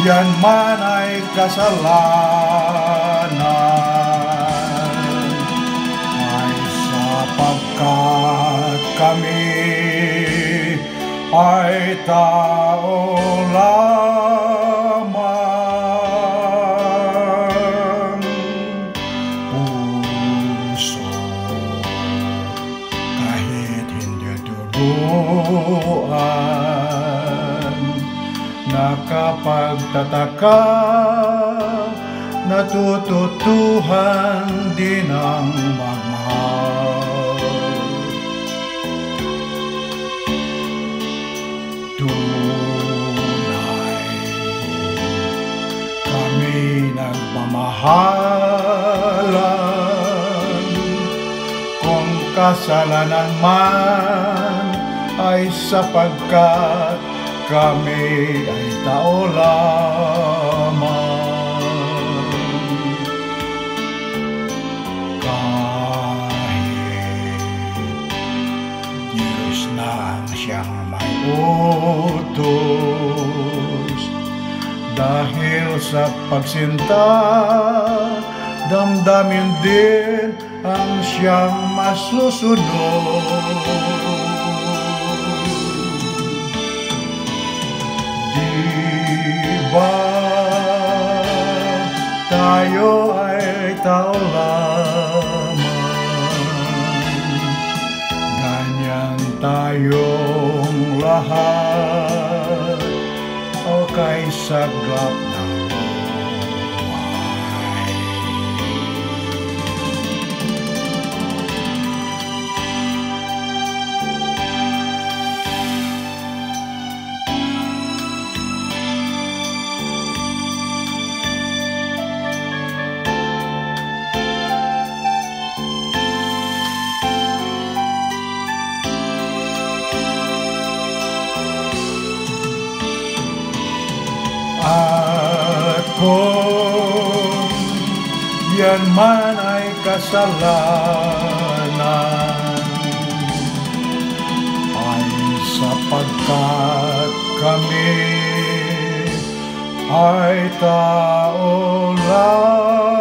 yan man ay kasalanan, ay sapagkat kami ay tao lamang. Puso kahit hindi turuan, nakapagtataka, natututuhan din ang magmahal. Tunay kami nagmamahalan, kung kasalanan man ay sapagkat kami ay tao lamang. Kahit Diyos na siyang may utos, dahil sa pagsinta, damdamin din ang siyang masusunod. Diba tayo ay tao lamang, ganyan tayong lahat, o kay saglap ng buhay. At kung yan man ay kasalanan, ay sapagkat kami ay tao lamang.